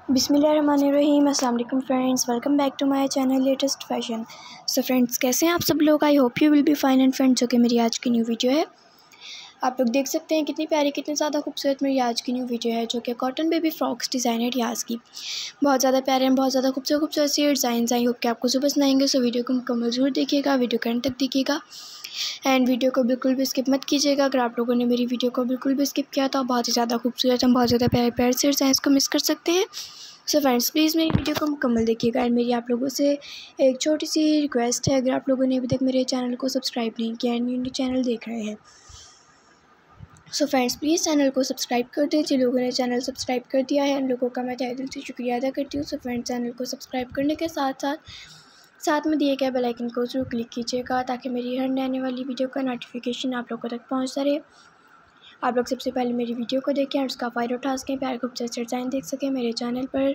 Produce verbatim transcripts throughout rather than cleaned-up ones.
बिस्मिल्लाहिर्रहमानिर्रहीम। अस्सलाम वालेकुम friends, welcome back to my channel latest fashion. So friends, कैसे हैं आप सब लोग? I hope you will be fine and friends. जो कि मेरी आज की न्यू वीडियो है, आप लोग देख सकते हैं कितनी प्यारी, कितनी ज़्यादा खूबसूरत मेरी आज की न्यू वीडियो है, जो कि कॉटन बेबी फ्रॉक्स डिज़ाइन है रियाज़ की। बहुत ज़्यादा प्यारे हैं, बहुत ज़्यादा खूबसूरत खूबसूरत सी डिज़ाइन। आई होप कि आपको सुबह पसंद आएंगे। सो वीडियो को मुकम्मल ज़रूर देखिएगा, वीडियो के एंड तक देखिएगा एंड वीडियो को बिल्कुल भी स्किप मत कीजिएगा। अगर आप लोगों ने मेरी वीडियो को बिल्कुल भी स्किप किया तो बहुत ही ज़्यादा खूबसूरत हम बहुत ज़्यादा प्यारे प्यारे से डिज़ाइन को मिस कर सकते हैं। सो फ्रेंड्स, प्लीज़ मेरी वीडियो को मुकम्मल देखिएगा एंड मेरी आप लोगों से एक छोटी सी रिक्वेस्ट है, अगर आप लोगों ने अभी तक मेरे चैनल को सब्सक्राइब नहीं किया एंड न्यू चैनल देख रहे हैं, सो फ्रेंड्स प्लीज़ चैनल को सब्सक्राइब कर दें। जिन लोगों ने चैनल सब्सक्राइब कर दिया है उन लोगों का मैं तहे दिल से शुक्रिया अदा करती हूँ। सो फ्रेंड्स, चैनल को सब्सक्राइब करने के साथ साथ साथ में दिए गए बेल आइकन को जरूर क्लिक कीजिएगा, ताकि मेरी हर नई आने वाली वीडियो का नोटिफिकेशन आप लोगों तक पहुँचता रहे। आप लोग सबसे पहले मेरी वीडियो को देखें और उसका फ़ायदा उठा सकें, प्यार खूबसूरत डिज़ाइन देख सकें मेरे चैनल पर।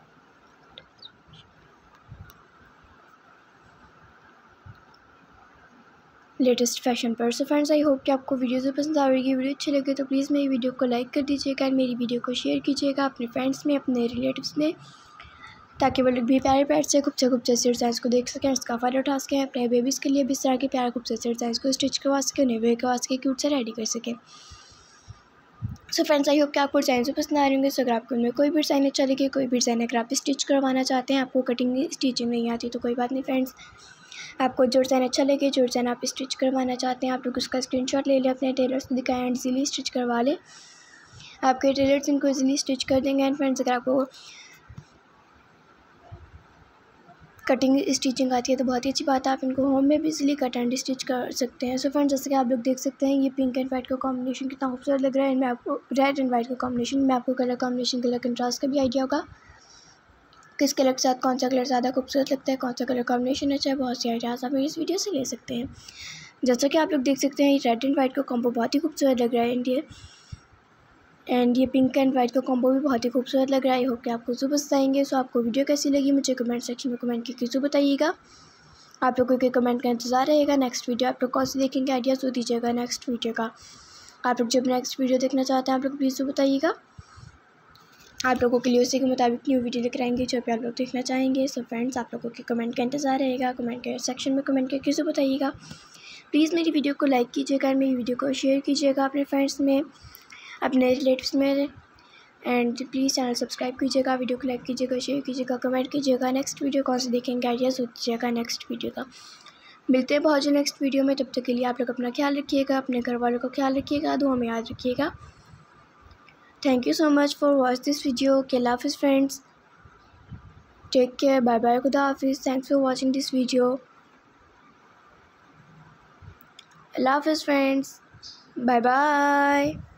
लेटेस्ट फैशन पर। सो फ्रेंड्स, आई होप कि आपको वीडियो से पसंद आएगी। वीडियो अच्छी लगे तो प्लीज़ मेरी वीडियो को लाइक कर दीजिएगा और मेरी वीडियो को शेयर कीजिएगा अपने फ्रेंड्स में, अपने रिलेटिव्स में, ताकि वो लोग भी प्यारे प्यार से खूबसूरत खूबसूरत से डिज़ाइन को देख सकें, इसका फ़ायदा उठा सकें, अपने बेबीज़ के लिए भी इस तरह के प्यारे खूबसूरत से डिज़ाइन को स्टिच करवा सकें, उन्हें वेयर करवा सकें, क्यूट से रेडी कर सकें। सो फ्रेंड्स, आई होप कि आपको डिज़ाइन से पसंद आ रहे होंगे। सो अगर आपको उनमें कोई भी डिज़ाइन अच्छा लगे, कोई भी डिज़ाइन अगर आप स्टिच करवाना चाहते हैं, आपको कटिंग स्टिचिंग नहीं आती तो कोई बात नहीं फ्रेंड्स, आपको जो डिज़ाइन अच्छा लगे, जो डिज़ाइन आप स्टिच करवाना चाहते हैं, आप लोग उसका स्क्रीनशॉट ले लें, अपने टेलर्स को दिखाएं एंड इजीली स्टिच करवा लें। आपके टेलर्स इनको इजीली स्टिच कर देंगे। एंड फ्रेंड्स, अगर आपको कटिंग स्टिचिंग आती है तो बहुत ही अच्छी बात है, आप इनको होम में भी इजीली कट एंड स्टिच कर सकते हैं। सो फ्रेंड्स, जैसे कि आप लोग देख सकते हैं, ये पिंक एंड वाइट का कॉम्बिनेशन कितना खूबसूरत लग रहा है। इनमें आपको रेड एंड वाइट का कॉम्बिनेशन में आपको कलर कॉम्बिनेशन, कलर कंट्रास्ट का भी आइडिया होगा, किस कलर के साथ कौन सा कलर ज़्यादा खूबसूरत लगता है, कौन सा कलर कॉम्बिनेशन अच्छा है। बहुत सी आइडियाज़ आप इस वीडियो से ले सकते हैं। जैसा कि आप लोग देख सकते हैं, ये रेड एंड वाइट का कॉम्बो बहुत ही खूबसूरत लग रहा है एंड ये एंड ये पिंक एंड वाइट का कॉम्बो भी बहुत ही खूबसूरत लग रहा है। आई होप कि आपको ज़रूर पसंद आएंगे। सो आपको वीडियो कैसी लगी मुझे कमेंट सेक्शन में कमेंट करके ज़रूर बताइएगा। आप लोगों के कमेंट का इंतज़ार रहेगा। नेक्स्ट वीडियो आप लोग कौन सी देखेंगे, आइडिया ज़रूर दीजिएगा नेक्स्ट वीडियो का। आप लोग जब नेक्स्ट वीडियो देखना चाहते हैं, आप लोग प्लीज़ बताइएगा। आप लोगों के लिए उसी के मुताबिक न्यू वीडियो लेकर आएंगे जो भी आप लोग देखना चाहेंगे। सो फ्रेंड्स, आप लोगों के कमेंट का इंतज़ार रहेगा। कमेंट के सेक्शन में कमेंट करके ज़रूर बताइएगा। प्लीज़ मेरी वीडियो को लाइक कीजिएगा और मेरी वीडियो को शेयर कीजिएगा अपने फ्रेंड्स में, अपने रिलेटिव्स में एंड प्लीज़ चैनल सब्सक्राइब कीजिएगा, वीडियो को लाइक कीजिएगा, शेयर कीजिएगा, कमेंट कीजिएगा। नेक्स्ट वीडियो कौन सी देखेंगे, आइडियाज़ दीजिएगा नेक्स्ट वीडियो का। मिलते हैं बहुत जल्द नेक्स्ट वीडियो में। तब तक के लिए आप लोग अपना ख्याल रखिएगा, अपने घर वालों का ख्याल रखिएगा, दुआ में याद रखिएगा। Thank you so much for watch this video. के अल्लाह हाफिज़ friends, take care, bye bye, खुदा हाफिज़। Thanks for watching this video. अल्लाह हाफिज़ फ्रेंड्स, बाय बाय।